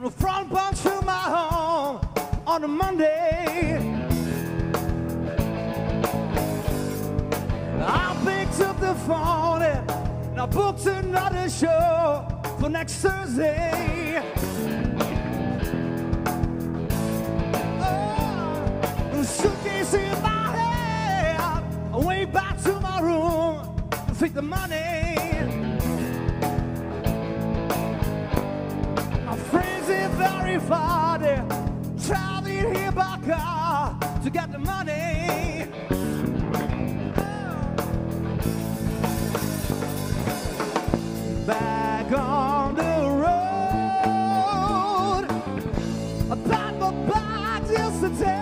the front porch to my home on a Monday. I picked up the phone and I booked another show for next Thursday. Suitcase in my hand, I went back to my room to take the money. My friends are very far, they're traveling here by car to get the money. Back on the road, I packed my bags yesterday.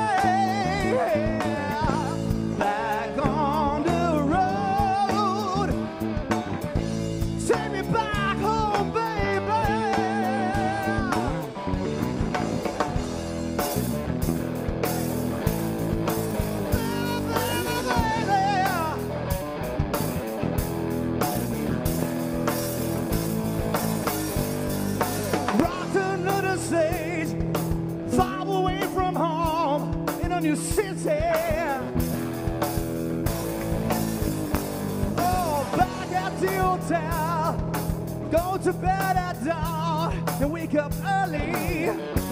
Back on the road, take me back home, baby. Rocked another stage, far away from home in a new city. Hotel, go to bed at dawn and wake up early.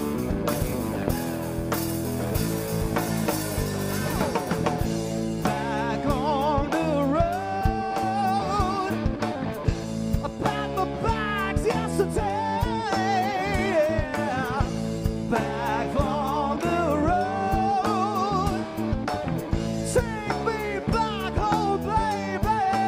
Back on the road, I packed my bags yesterday. Back on the road, take me back home, baby.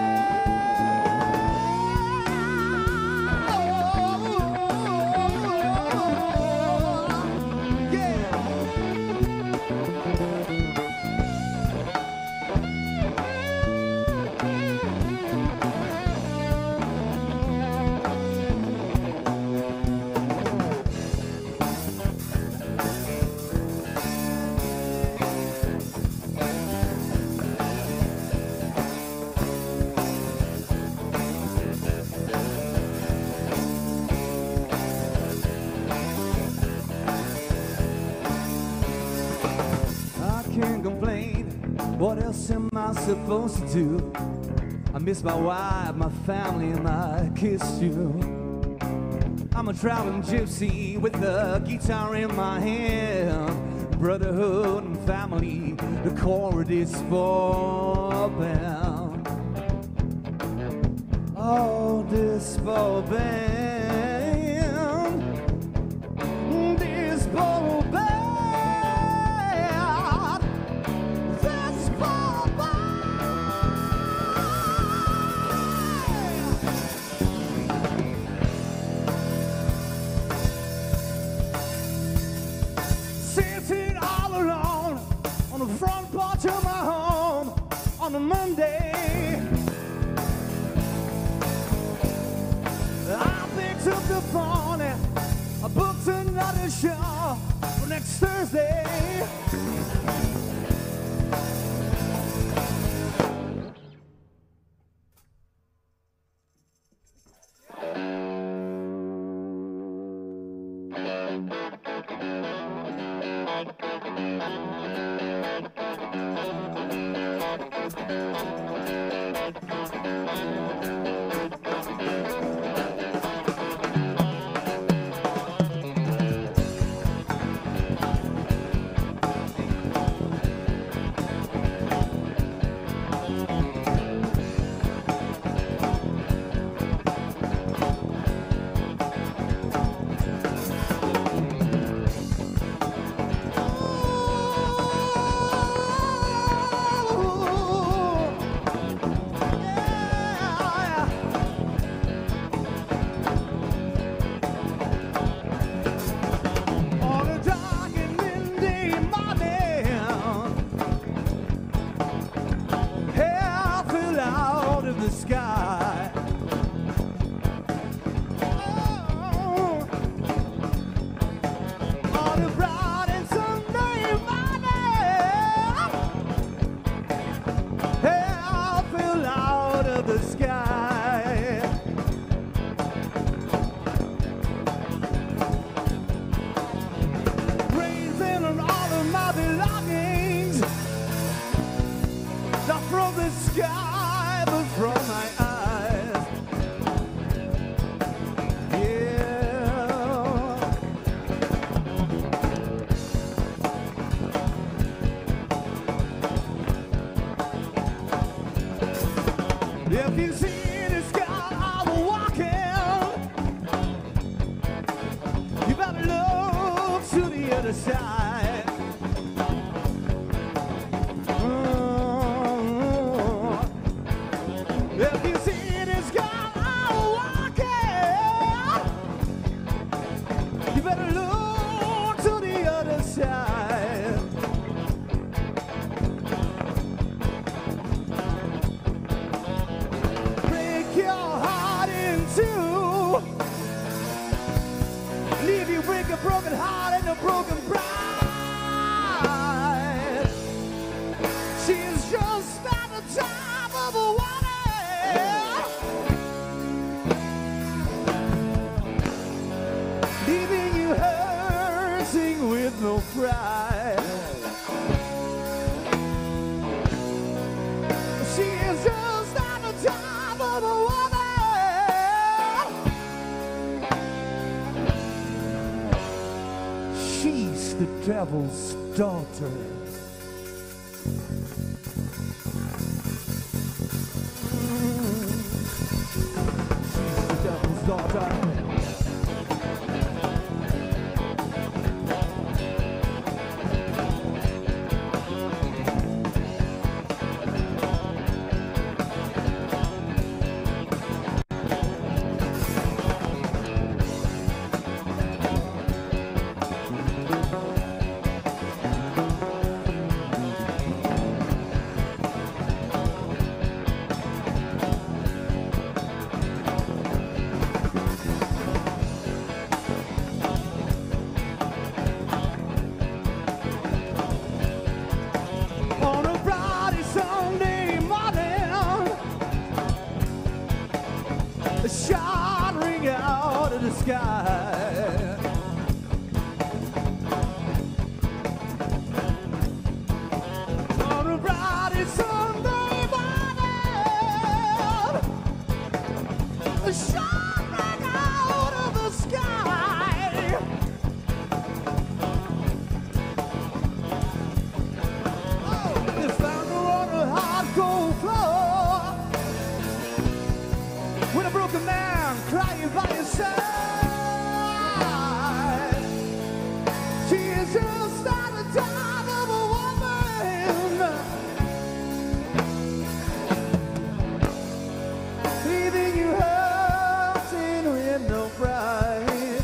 Can't complain, what else am I supposed to do? I miss my wife, my family, and my kids too. I'm a traveling gypsy with a guitar in my hand. Brotherhood and family, the chord is for band. Oh, this boy band, this boy band. Sitting all alone on the front porch of my home on a Monday. I picked up the phone and I booked another show for next Thursday. the other side. If you see this guy walking, you better look to the other side. Break your heart in two. Leave you break a broken heart and a broken bride. She's just at the top of a water, leaving you hurting with no pride. She is just at the top of a water. She's the devil's daughter. She's the devil's daughter. On a bright Sunday morning, a shot ring out of the sky. On a bright Sunday morning, a shot ring out of the sky. They found her on a hot cold floor with a broken man crying by his side. She is just at the top of a woman, leaving you hurting with no pride.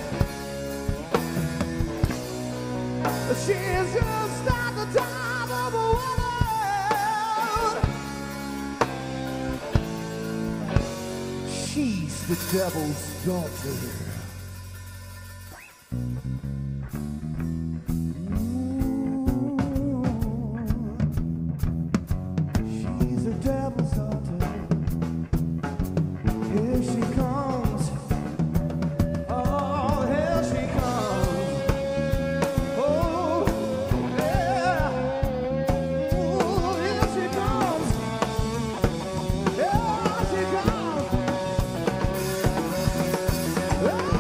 She is just at the top of a woman. She's the devil's daughter. She's the devil's daughter. Here she comes. Oh, here she comes. Oh, yeah. Oh, here she comes. Here she comes. Oh,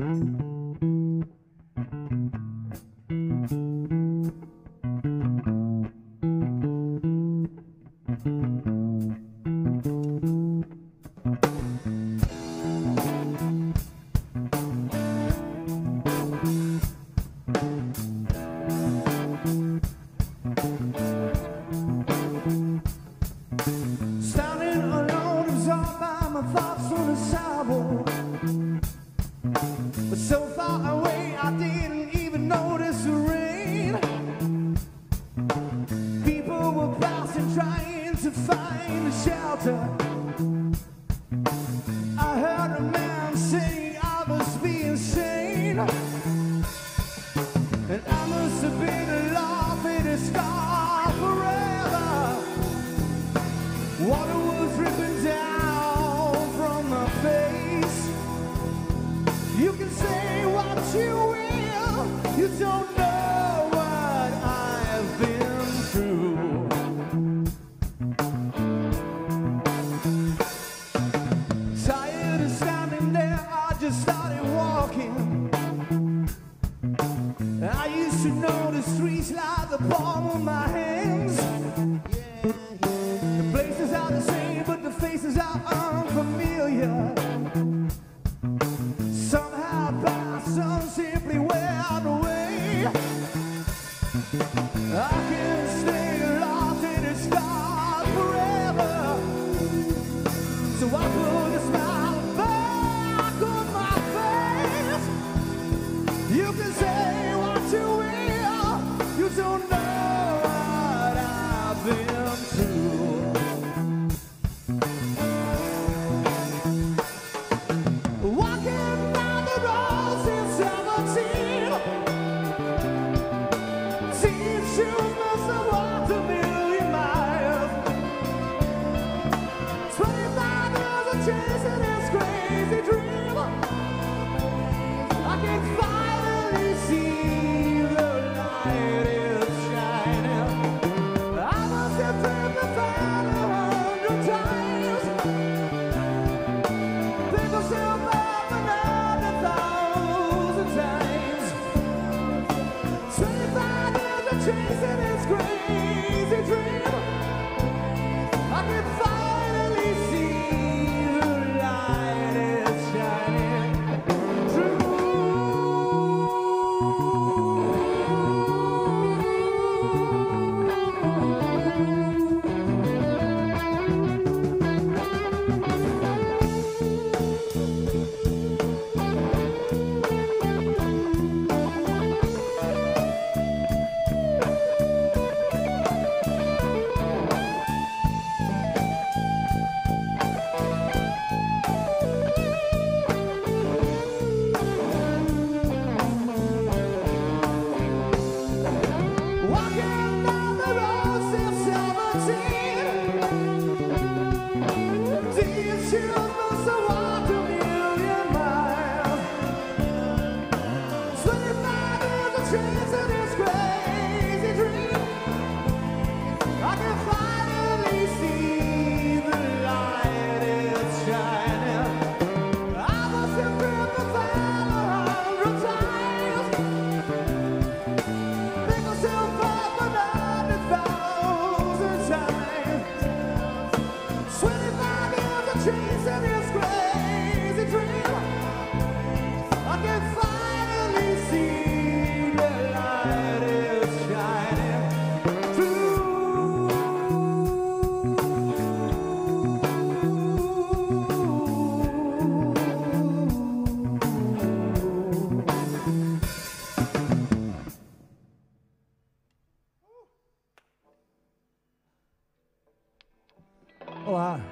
Olá,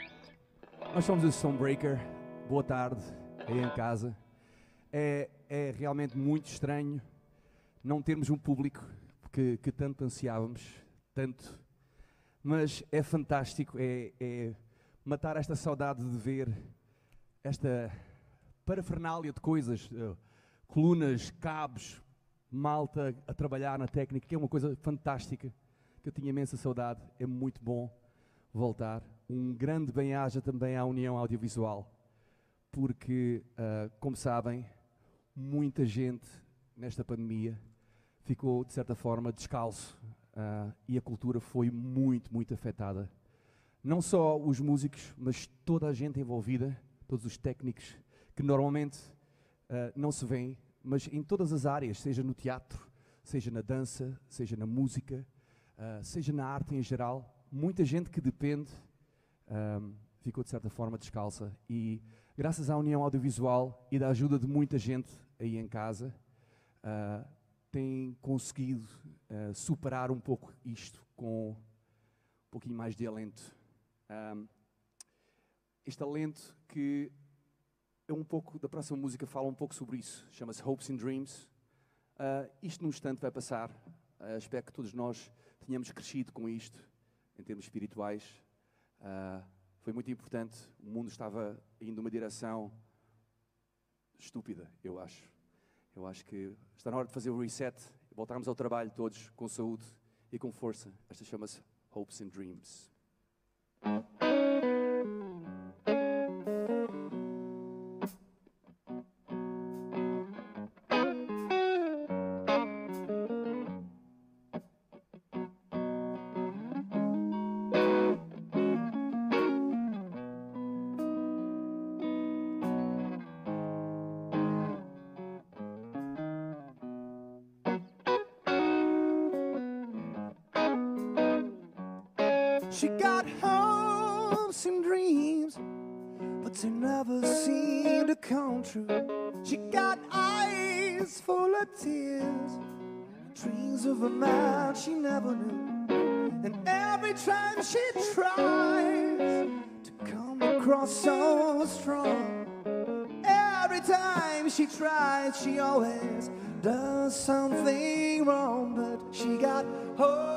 nós somos o Stonebreaker. Boa tarde, aí em casa. É realmente muito estranho não termos um público que tanto ansiávamos, tanto. Mas é fantástico, é matar esta saudade de ver esta parafernália de coisas, colunas, cabos, malta a trabalhar na técnica, que é uma coisa fantástica, que eu tinha imensa saudade. É muito bom voltar. Um grande bem-aja também à União Audiovisual, porque, como sabem, muita gente nesta pandemia ficou, de certa forma, descalço e a cultura foi muito, muito afetada. Não só os músicos, mas toda a gente envolvida, todos os técnicos, que normalmente não se vêem, mas em todas as áreas, seja no teatro, seja na dança, seja na música, seja na arte em geral, muita gente que depende ficou de certa forma descalça e graças à União Audiovisual e da ajuda de muita gente aí em casa, tem conseguido superar um pouco isto com um pouquinho mais de alento. Este alento que é um pouco, da próxima música fala um pouco sobre isso, chama-se Hopes and Dreams. Isto num instante vai passar, espero que todos nós tenhamos crescido com isto, em termos espirituais. Foi muito importante, o mundo estava indo numa direção estúpida, eu acho. Eu acho que está na hora de fazer o reset, voltarmos ao trabalho todos com saúde e com força. Esta chama-se Hopes and Dreams. She got hopes and dreams, but they never seem to come true. She got eyes full of tears, dreams of a man she never knew. And every time she tries to come across so strong, every time she tries, she always does something wrong. But she got hope.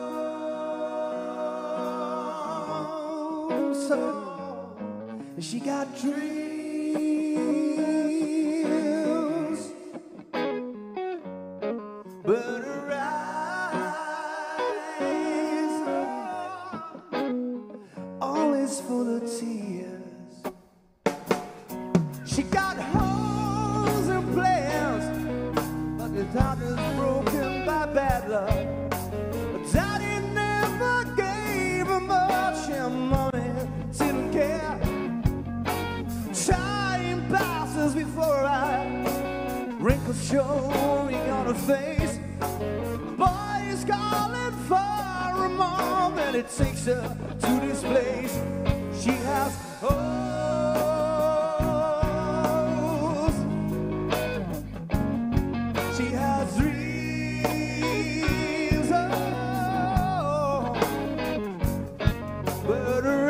She got dreams, but her eyes are always full of tears. She got hopes and plans, but the heart is broken by bad luck. Daddy never gave her much, and money didn't care. Time passes before I wrinkles showing on her face. Boy is calling for a mom, and it takes her to this place. She has hopes, she has dreams, oh, but her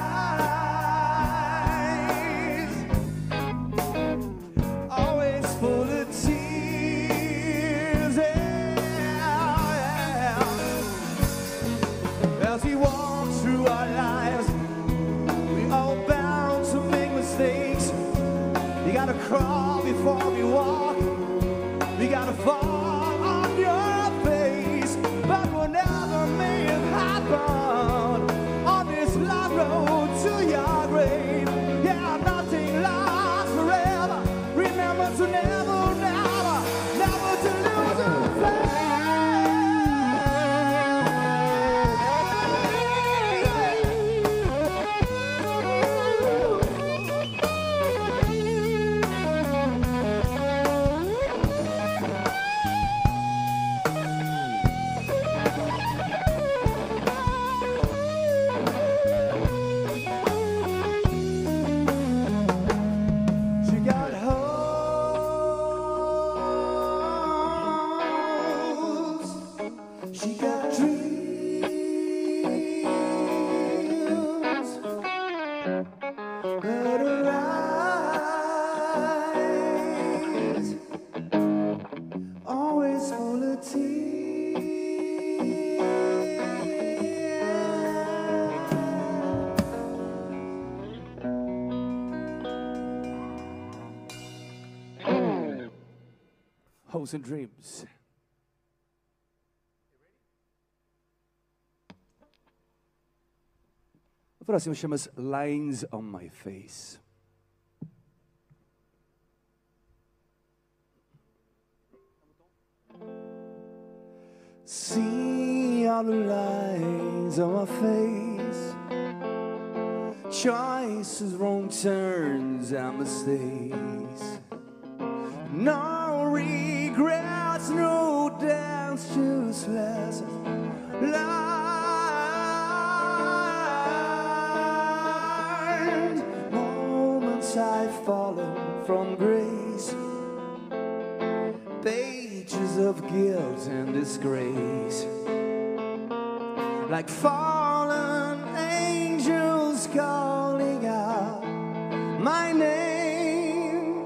crawl before we walk. We gotta fall on your face, but whenever may it happen on this long road to your grave. Yeah, nothing lasts forever. Remember to never, never, never to lose your faith. Hopes and Dreams. A próxima chama-se Lines on My Face. See all the lines on my face, choices, wrong turns and mistakes. No regrets, no doubts, just lessons learned. Moments I've fallen from grace, pages of guilt and disgrace, like fallen angels calling out my name.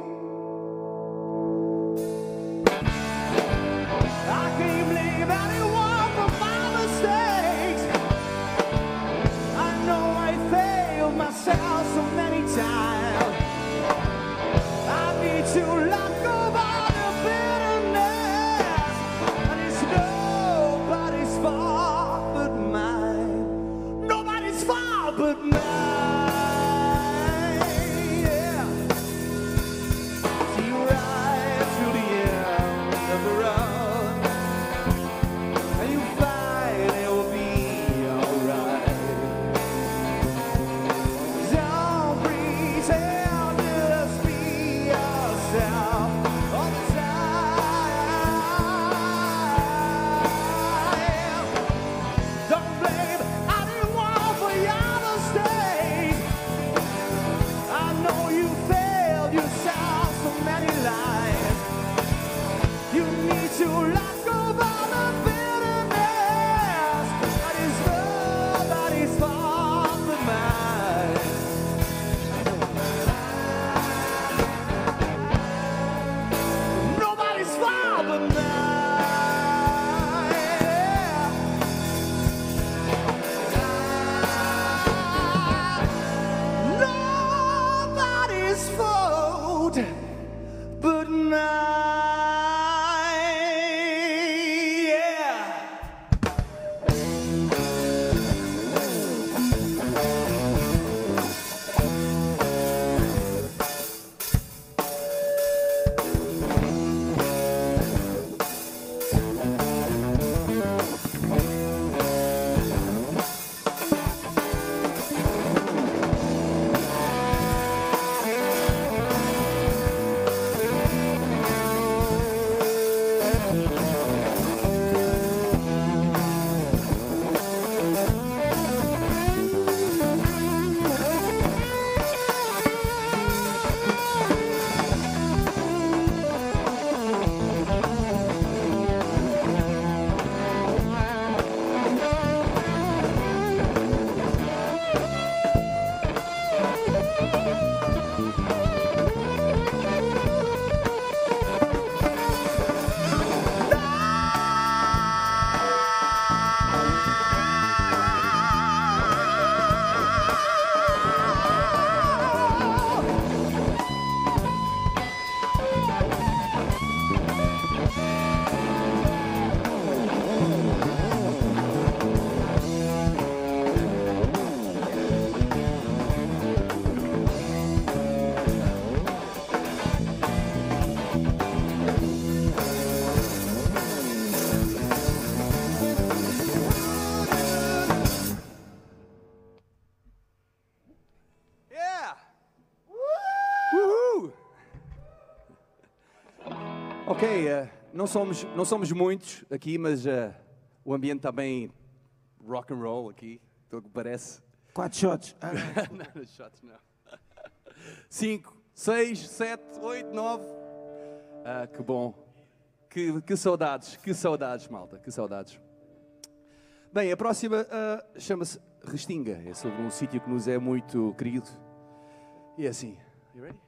I can't blame anyone for my mistakes. I know I failed myself so many times. I need to let go of the bitterness, and it's nobody's fault but mine. Nobody's fault but mine. Yeah. See right through the end of the road, and you find it will be alright. Don't pretend, just be yourself all the time. Don't blame anyone for your mistakes. I know you failed yourself so many lives. You need to let go of all the bitterness, but it's nobody's fault but mine. Nobody's fault but mine. Nobody's fault but mine. Yeah. Yeah. Uhul. Ok, não somos muitos aqui, mas o ambiente está bem rock and roll aqui, pelo que parece. 4 shots. Não, shots não. 5, 6, 7, 8, 9. Que bom. Que saudades, malta, que saudades. Bem, a próxima chama-se Restinga. É sobre um sítio que nos é muito querido. E é assim. You ready?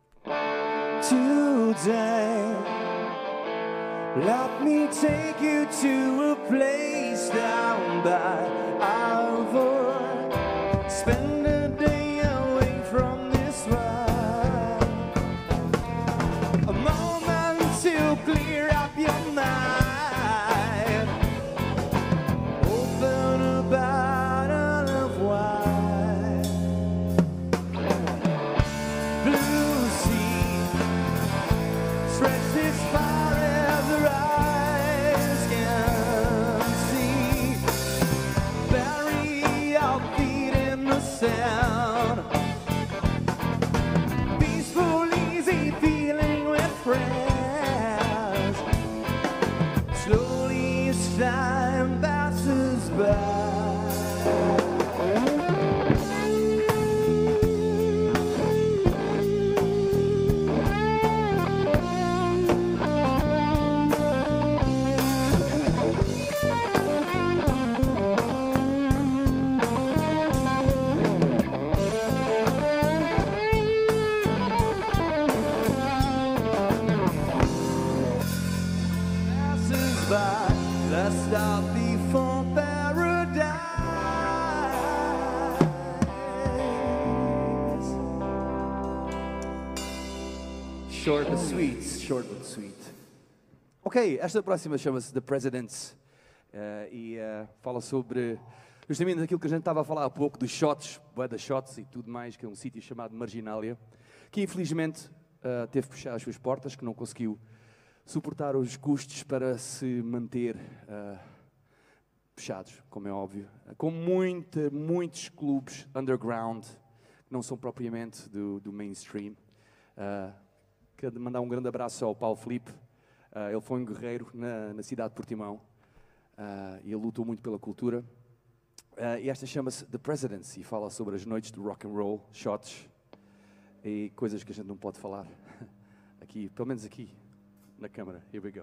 Today, let me take you to a place down by Alvor. Spend a day away from this world. A moment to clear up your mind. Open a bottle of wine. Blue sea stretched as far as your eyes can sound. Peaceful, easy feeling with friends. Slowly as time passes by. Let's stop before paradise. Short but sweet, short but sweet. Ok, esta próxima chama-se The Presidents e fala sobre justamente aquilo que a gente estava a falar há pouco, dos shots, da shots e tudo mais, que é um sítio chamado Marginália, que infelizmente teve que fechar as suas portas, que não conseguiu suportar os custos para se manter fechados, como é óbvio, com muitos clubes underground, que não são propriamente do mainstream. Quero mandar um grande abraço ao Paulo Filipe. Ele foi um guerreiro na cidade de Portimão e ele lutou muito pela cultura. E esta chama-se The Presidents e fala sobre as noites de rock and roll, shots e coisas que a gente não pode falar aqui, pelo menos aqui na câmara. Here we go.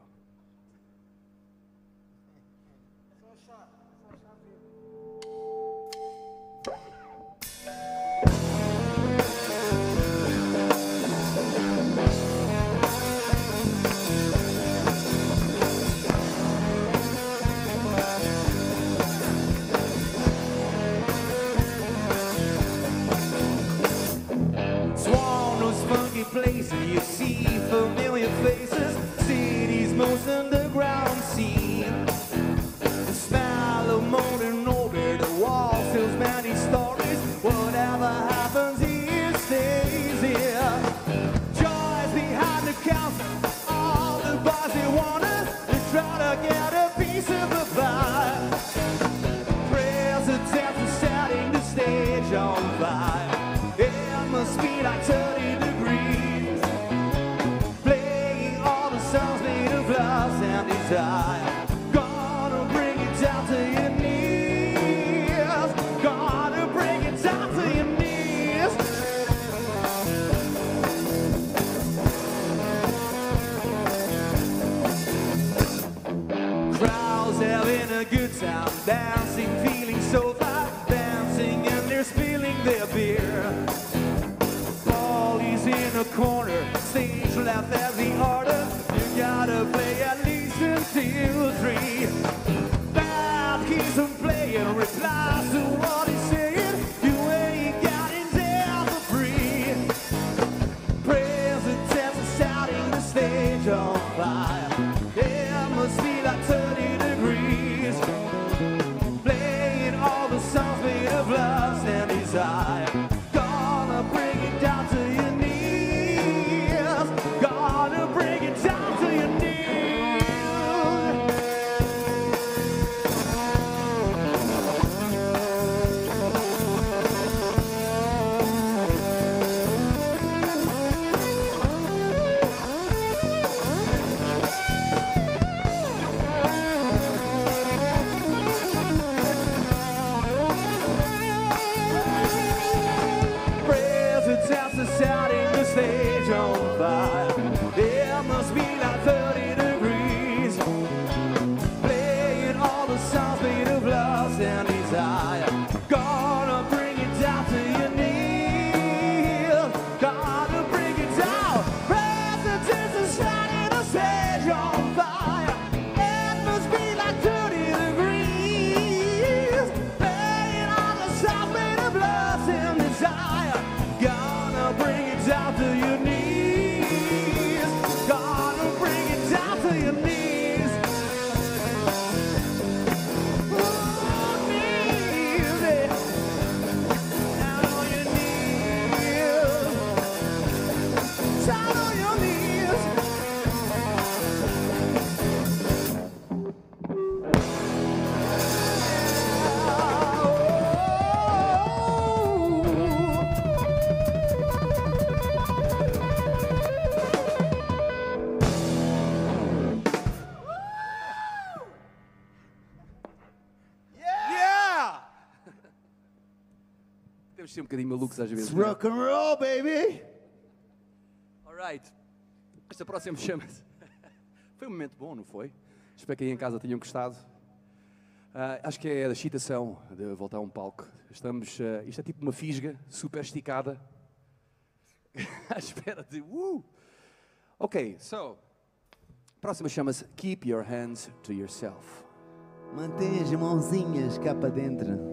Swan, those funky places you see, familiar faces, city's most underground scene. The smell of modern order, the wall tells many stories. Whatever happens here stays here. Joys behind the counter, all the bars they wanna, they try to get a piece of the pie. Presidents are setting the stage on fire. It must be like 30 degrees, playing all the songs made of love and desire. Gonna bring it down to your knees. Gonna bring it down to your knees. Crowds having a good time, dancing, feeling so fine, dancing and they're spilling their beer. In a corner, stage left as the order. You gotta play at least until 3. Bad keeps on playing, replies to what he's saying. You ain't getting there for free. Presidents are starting the stage on fire. It must be like 30 degrees, playing all the songs made of love and desire. Gonna bring it down to you. Gonna bring it down to your knees. Presidents are setting the stage on fire. It must be like 30 degrees, playing all the songs made of love and desire. Gonna bring it down to your knees. Gonna bring it down. Presidents are setting the stage on fire. It must be like 30 degrees, playing all the songs made of love and desire. Gonna bring it down to your knees. Gonna bring it down to your knees. Oh, knees, yeah. Down on your knees. Down on your knees. Oh, Temos de ser um bocadinho malucos às vezes. It's rock and roll, baby! Alright. Esta próxima chama-se... Foi um momento bom, não foi? Espero que aí em casa tenham gostado. Acho que é a excitação de voltar a um palco. Estamos... isto é tipo uma fisga super esticada. À espera de... Ok, so... A próxima chama-se Keep Your Hands to Yourself. Mantenha as mãozinhas cá para dentro.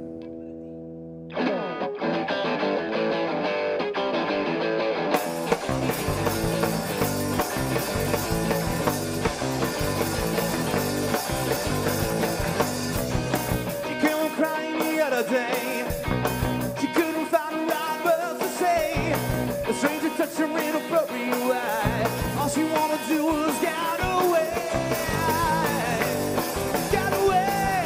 Day. She couldn't find the right words to say. A stranger touched her in a blurry way. All she wanted to do was get away. Get away.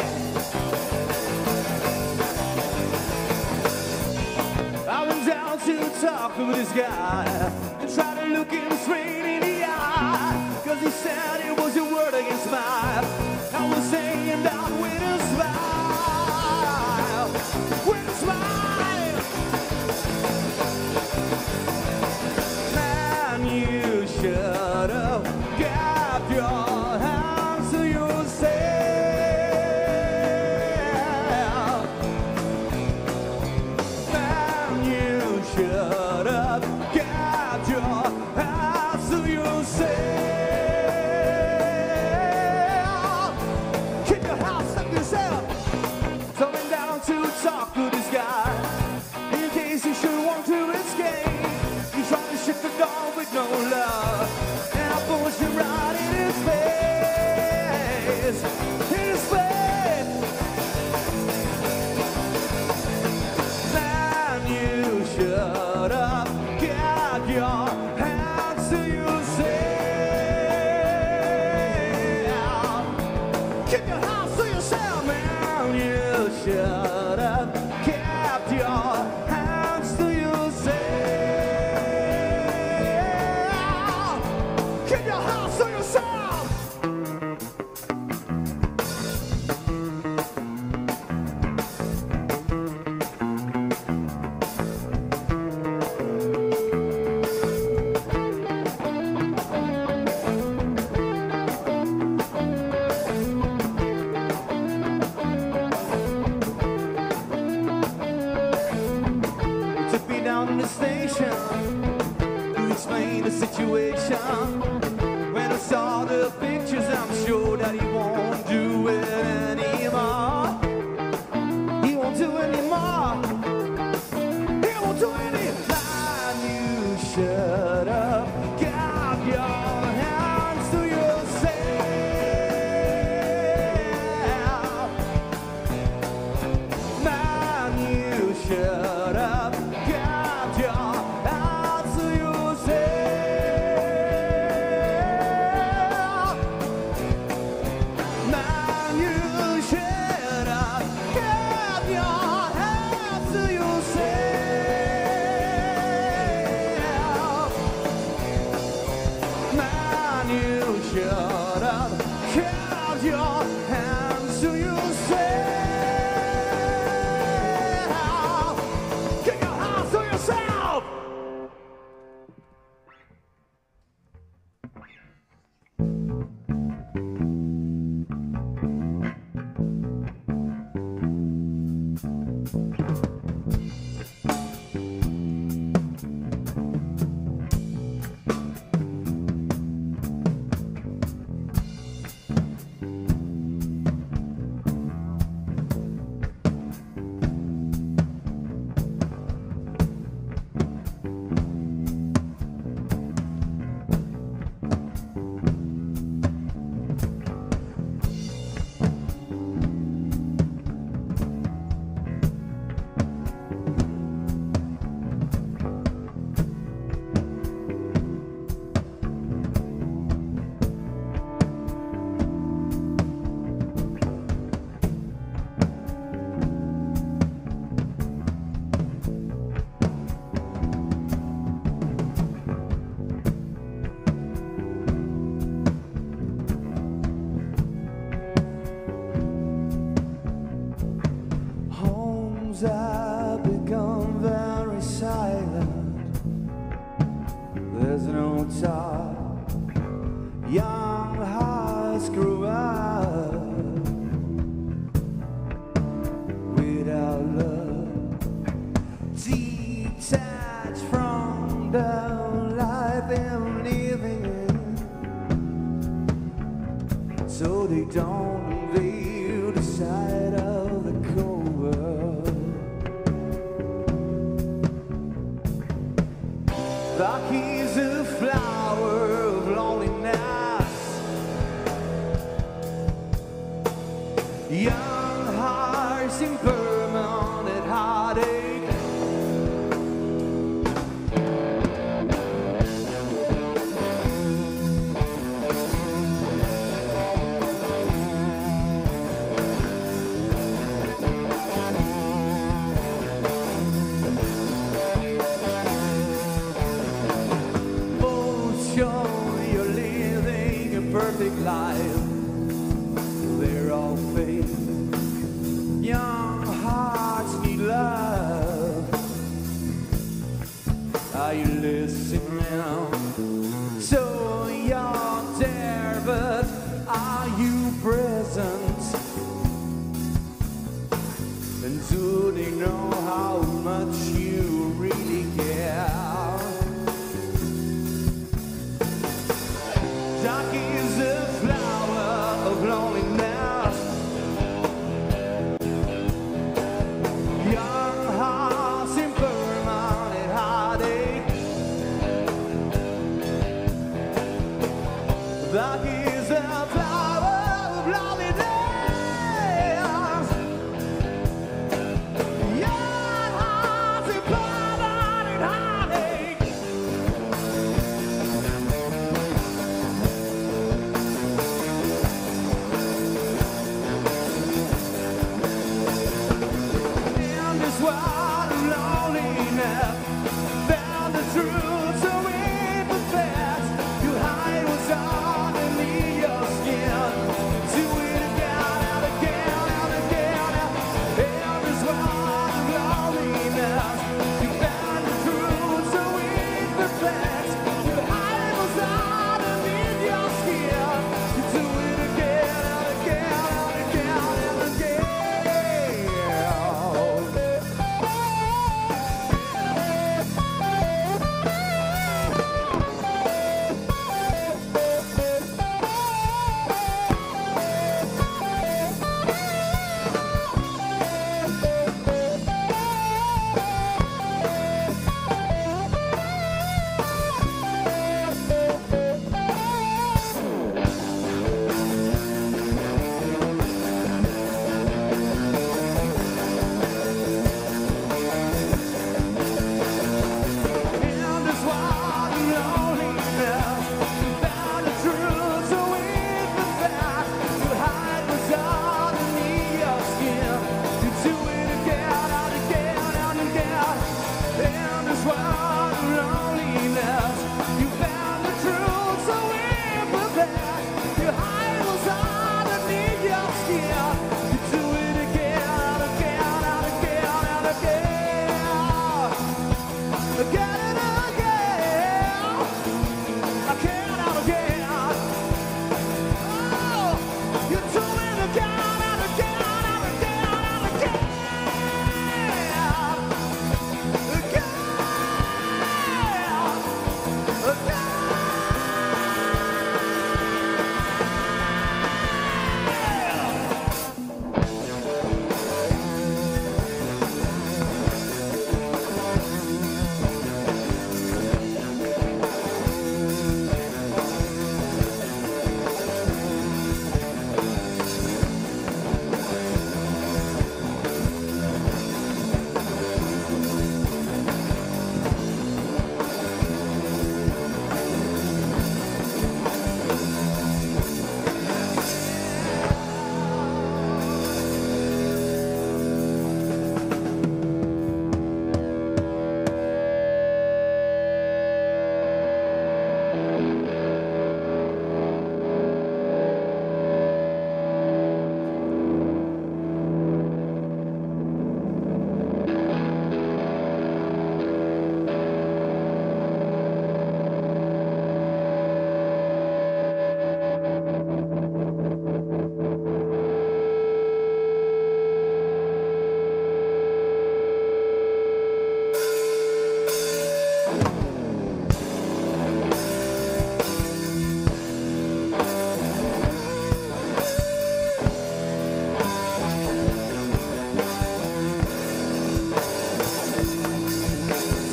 I went down to talk with this guy and tried to look him straight in the eye. Cause he said it was your word against mine. I was saying that with a smile. With a smile. Man, you should have kept your hands to yourself. Man, you should have kept your hands to yourself. Keep your hands to yourself. So went down to talk to this guy in case he should want to escape. He tried to shut the door with no love, and I pushed him right in his face. In his face. Man, you should have kept your hands to yourself. Keep your hands to yourself, man. You should have kept your hands to yourself. Keep your hands to yourself. He took me down to the station to explain the situation. When I saw the pictures, I'm sure that he won't do it anymore. He won't do it anymore. He won't do it anymore. You should have kept your hands to yourself. Man, you should have kept your hands to yourself. Man, you they don't invade the side of the covert. Like he's a flower of loneliness, young hearts in permanent heartache. Perfect life, they're all fake. Young hearts need love. Are you listening? So you're there, but are you present? And do they know how much you really care? Dark is a flower of loneliness, young hearts in permanent heartache. Dark is a flower of loneliness, young hearts in permanent heartache. What loneliness, found the truth so imperfect. You hide what's underneath your skin. Do it again and again and again. And this what loneliness, you found the truth so imperfect. You hide what's underneath your skin. You do it again and again and again and again.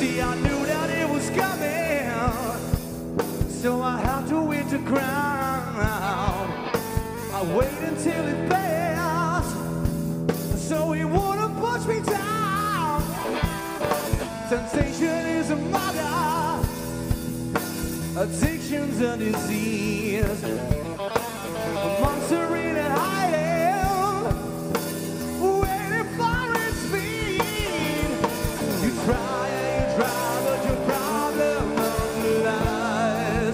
See, I knew that it was coming, so I had to wear the crown. I waited until it passed, so it wouldn't push me down. Sensation is a mother, addiction's a disease. A monster in a hiding, waiting for its speed. You try and you try, but your problem underlies.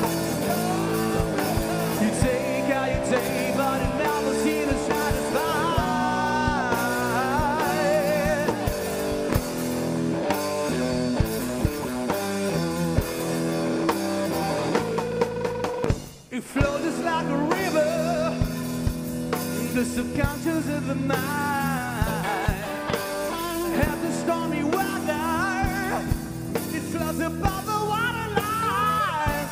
You take, but it never seems to satisfy. It flows just like a river, the subconscious of the mind. After stormy weather, it flows above the waterline.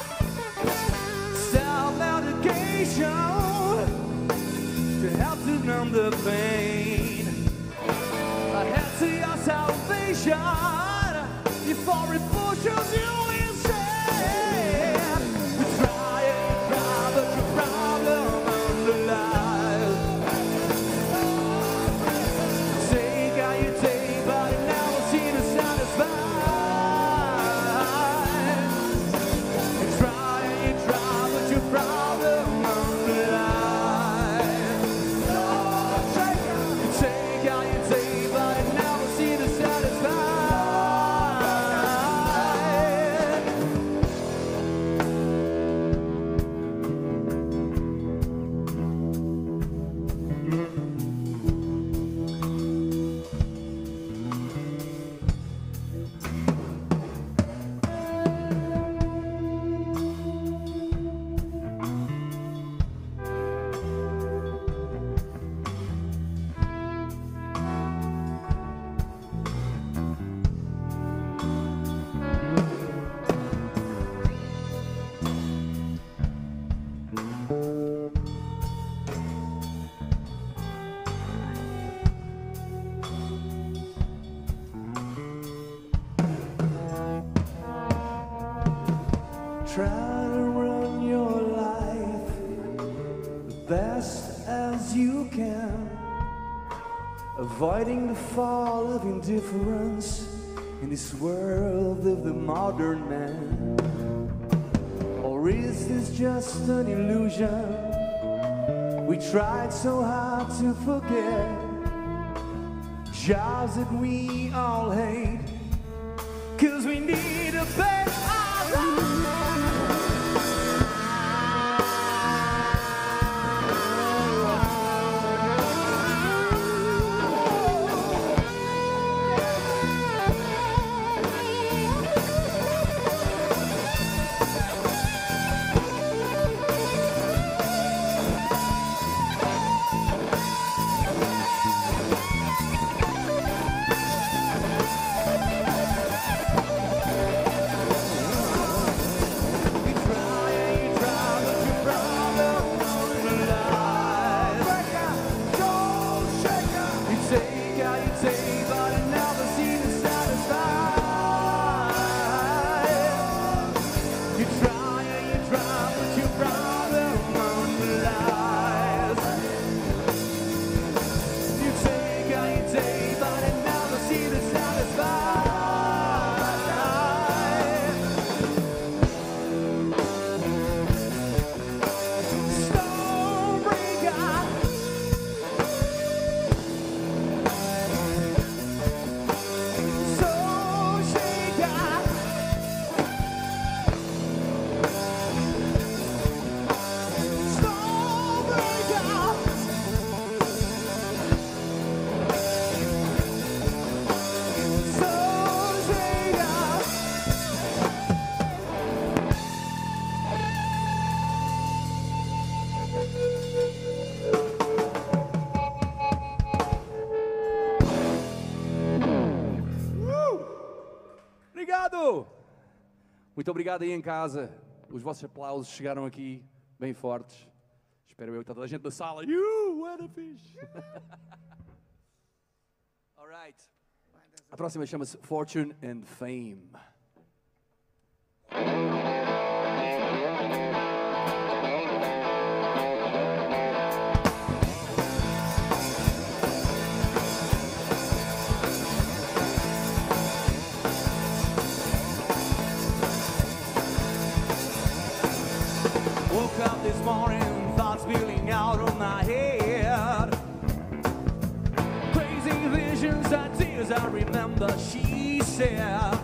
Self-medication to help to numb the pain. Ahead to your salvation before it pushes you insane. You try and you try, but your problem underlies. Take how you take, but it never seems to satisfy. You try and you try, but your problem underlies. You take how you take, but it never seems to satisfy. Try to run your life the best as you can, avoiding the fall of indifference in this world of the modern man. Or is this just an illusion we tried so hard to forget? Jobs that we all hate, 'cause we need to pay our rent. Muito obrigado aí em casa. Os vossos aplausos chegaram aqui bem fortes. Espero eu que está toda a gente da sala. What a fish! All right. A próxima chama-se Fortune and Fame. Woke up this morning, thoughts spilling out of my head. Crazy visions, ideas I remember, she said.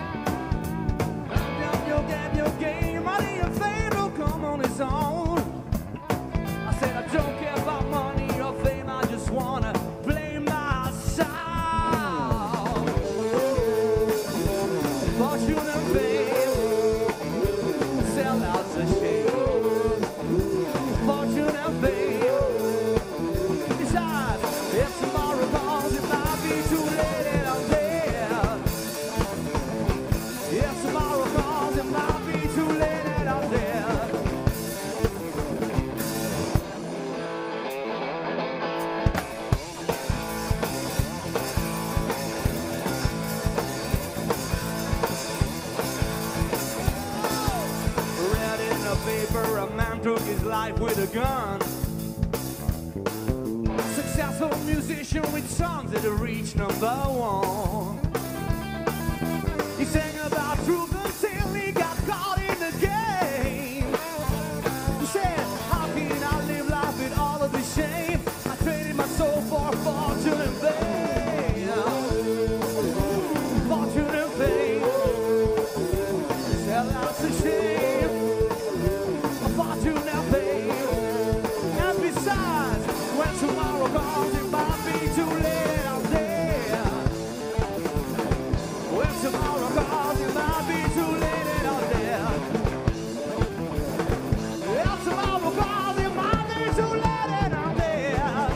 Your game, money and fame will come on its own. I said I don't care about money or fame, I just wanna play my sound. Fortune and fame, sell out the shame. Fortune and fame. Besides, if tomorrow comes, it might be too late and I'm dead. If tomorrow comes, it might be too late and I'm dead. Read in the paper, a man took his life with a gun. Successful musician with songs that have reached #1. He sang about truth until he got caught in the game. He said, how can I live life with all of the shame? I traded my soul for fortune and fame. Fortune and fame. Sell out the shame. Fortune and fame. And besides, when tomorrow comes, it might be too late and I'm dead. When tomorrow comes, it might be too late and I'm dead. If tomorrow comes, it might be too late and I'm dead.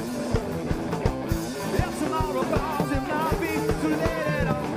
If tomorrow comes, it might be too late and I'm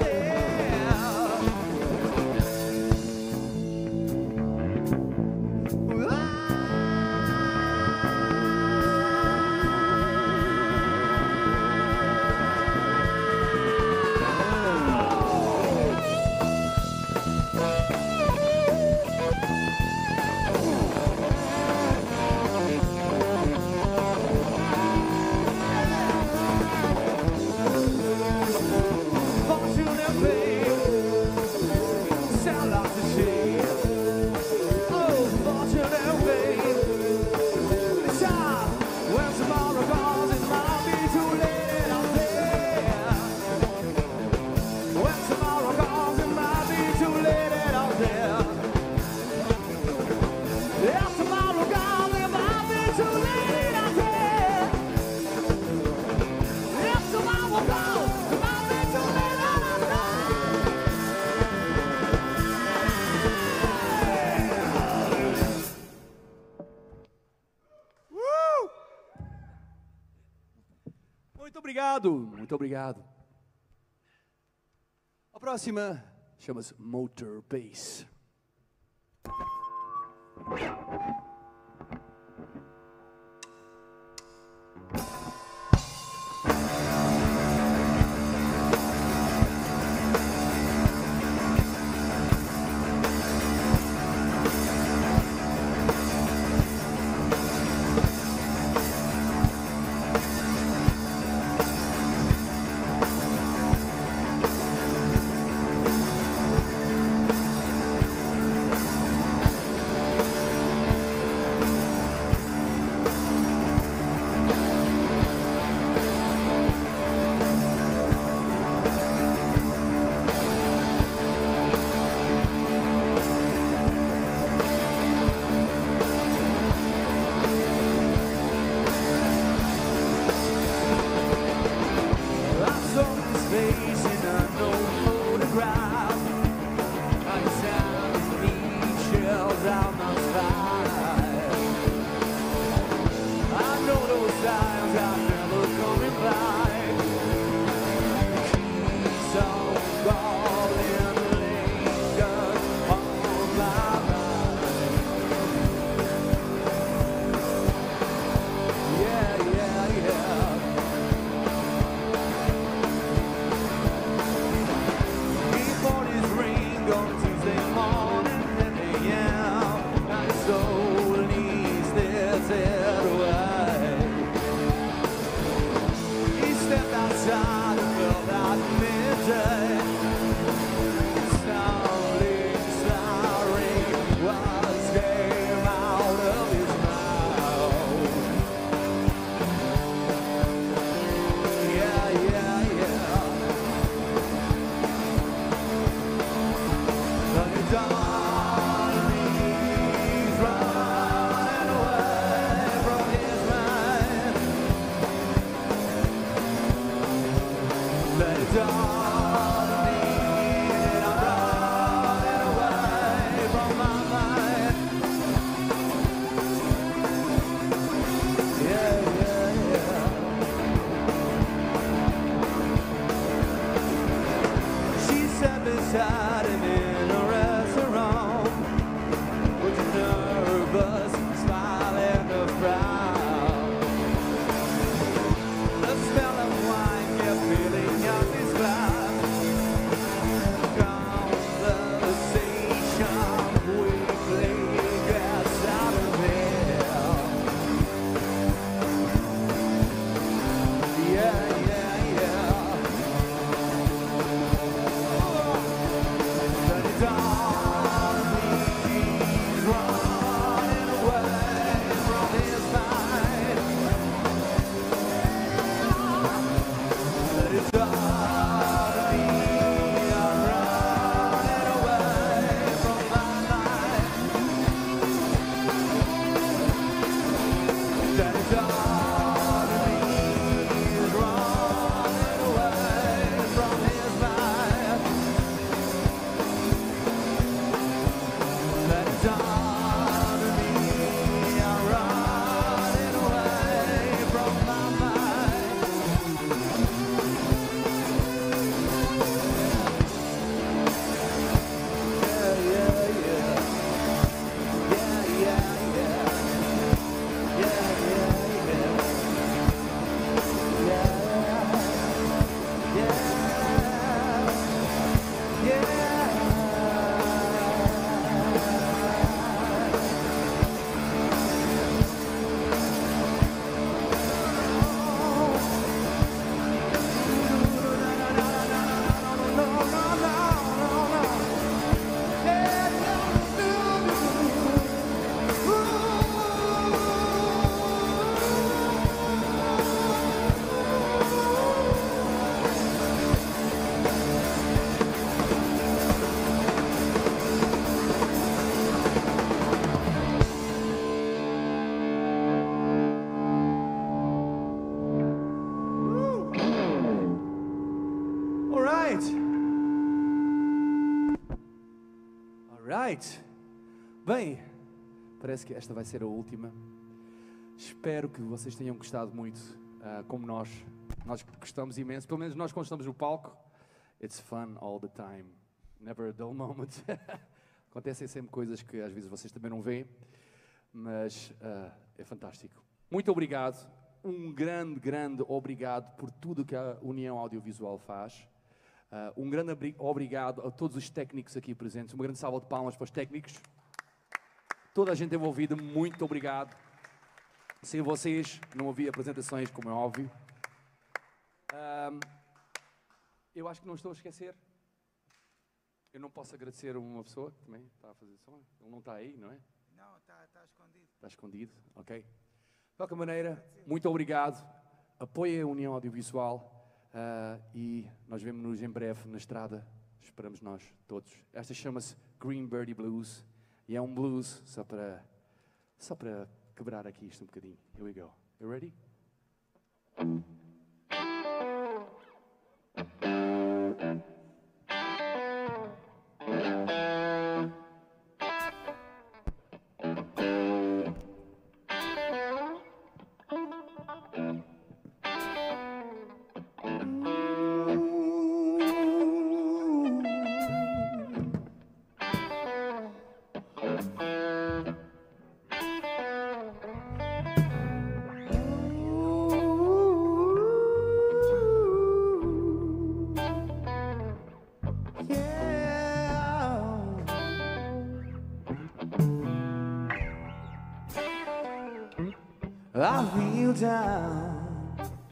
Fortune and fame, sell out the shame. Oh, fortune and fame. Besides, when tomorrow comes, it might be too late and I'm dead. When tomorrow comes, it might be too late and I'm dead. If tomorrow comes, it might be too late and I'm dead. If tomorrow comes, it might be too late and I'm dead. Muito obrigado, muito obrigado. A próxima chama-se Motor Bass. beside him in a restaurant. With a nervous smile and a frown. The smell of wine kept filling up his glass. Conversation quickly gets out of hand. Yeah, yeah, yeah. Turn it on, he's running away from his mind. Let it on me, I'm running away from my mind. Let it on me, he's running away from his mind. Let it on me, I'm running away from my mind. Yeah, yeah, yeah. Yeah, yeah, yeah. Yeah, yeah, yeah. Yeah, yeah, yeah. Alright. Alright. Bem, parece que esta vai ser a última. Espero que vocês tenham gostado muito, como nós. Nós gostamos imenso. Pelo menos nós quando estamos no palco. It's fun all the time. Never a dull moment. Acontecem sempre coisas que às vezes vocês também não veem. Mas é fantástico. Muito obrigado. Um grande, grande obrigado por tudo que a União Audiovisual faz. Um grande obrigado a todos os técnicos aqui presentes. Uma grande salva de palmas para os técnicos. Toda a gente envolvida, muito obrigado. Sem vocês não havia apresentações, como é óbvio. Eu acho que não estou a esquecer. Eu não posso agradecer a uma pessoa que também está a fazer som. Ele não está aí, não é? Não, está escondido. Está escondido, ok. De qualquer maneira, muito obrigado. Apoiem a União Audiovisual. E nós vemos-nos em breve na estrada, esperamos nós todos. Esta chama-se Green Birdie Blues e é um blues só para quebrar aqui isto um bocadinho. Here we go. You ready? I feel down.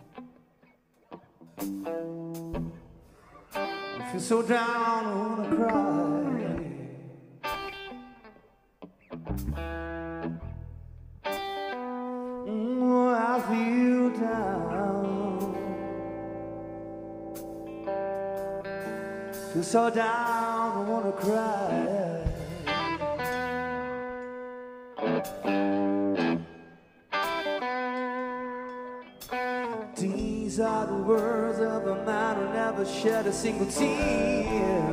I feel so down, I wanna cry. I feel down. Feel so down, I wanna cry. These are the words of a man who never shed a single tear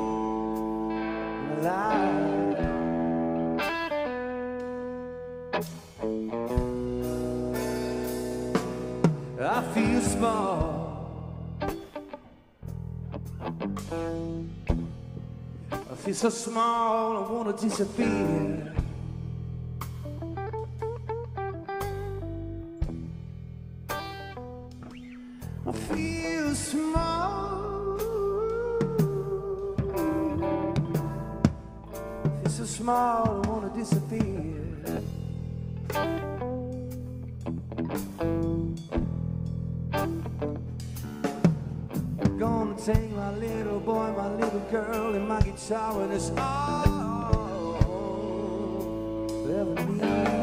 in a life. I feel small. feel so small, I wanna disappear. I feel small, I feel so small, I wanna disappear. Gonna take my little boy, my little girl, and my guitar, and it's all ever need.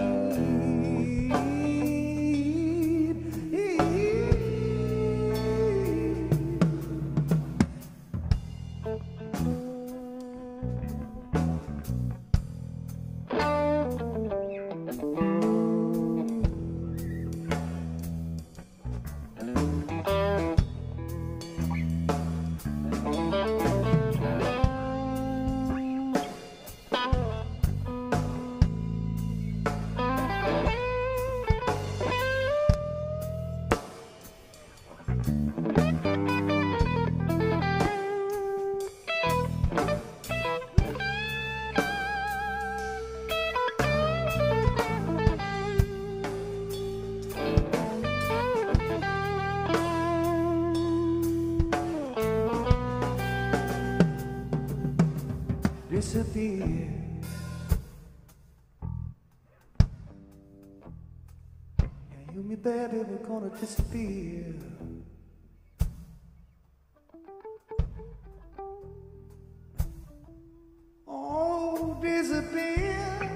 Disappear. Yeah, you and me, baby, we're gonna disappear. Oh, disappear.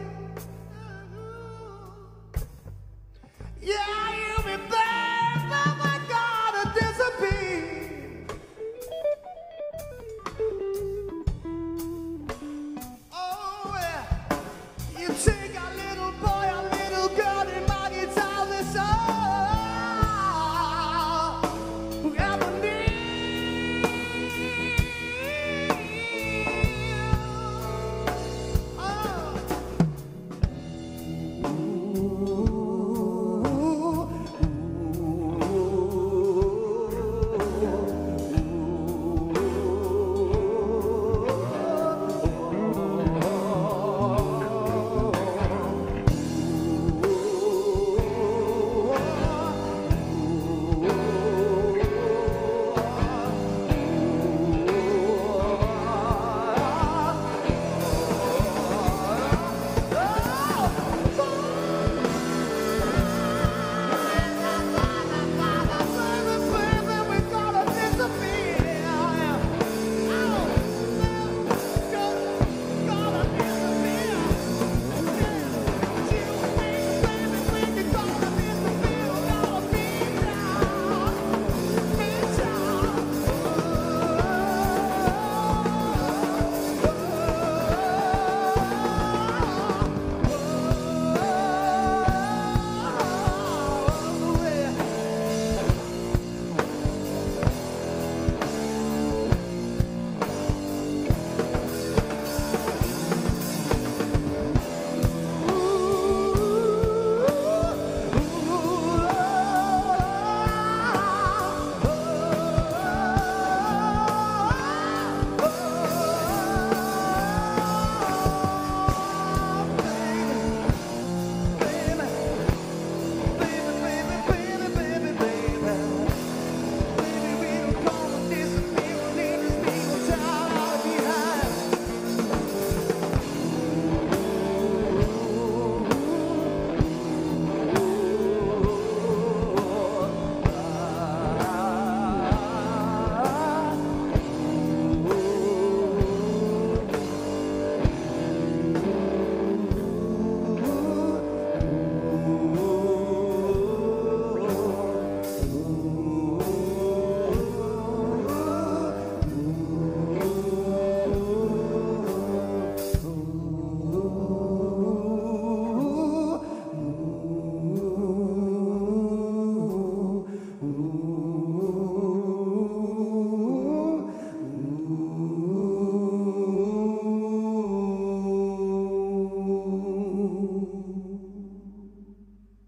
Yeah, you and me, baby, we're gonna disappear. Take a little boy, a little girl, and my guitar, that's all we ever need. Oh.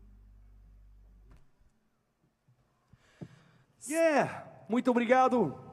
Yeah! Muito obrigado.